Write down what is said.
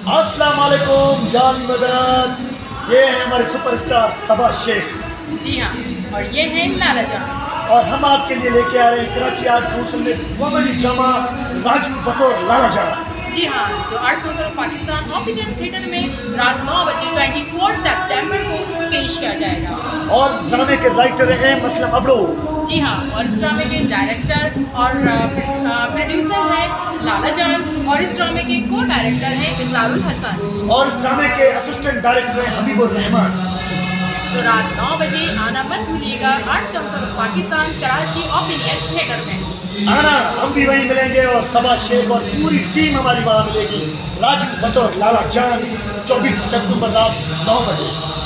अस्सलाम वालेकुम जानी मदद। ये है हमारे सुपरस्टार सबा शेख। जी हाँ, और ये है लाला जान। और हम आपके लिए लेके आ रहे हैं कराची आर्ट काउंसिल में कॉमेडी ड्रामा राजू बतौर लाला जान। जी हाँ, जो arts council of Pakistan optical theatre में रात 9 बजे 24 सितंबर को पेश किया जाएगा। और इस ड्रामे के राइटर हैं मसलम अबड़ो। जी हाँ, और इस ड्रामे के डायरेक्टर और प्रोड्यूसर हैं लाला जान, और इस ड्रामे के को डायरेक्टर हैं इकरारुल हसन, और इस ड्रामे के असिस्टेंट डायरेक्टर हैं हबीबुर रहमान। तो रात 9 बजे आना मत भूलिएगा arts council of Pakistan Karachi opinion theatre में। आना, हम भी वहीं मिलेंगे और सबा शेख और पूरी टीम हमारी वहाँ मिलेगी। राजू बतौर लाला जान 24 सितंबर रात 9 बजे।